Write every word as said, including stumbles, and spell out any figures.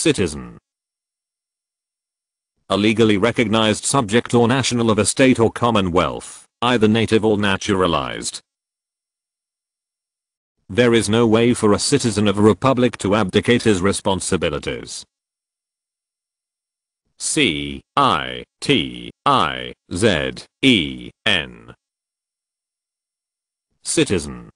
Citizen. A legally recognized subject or national of a state or commonwealth, either native or naturalized. There is no way for a citizen of a republic to abdicate his responsibilities. C I T I Z E N. Citizen.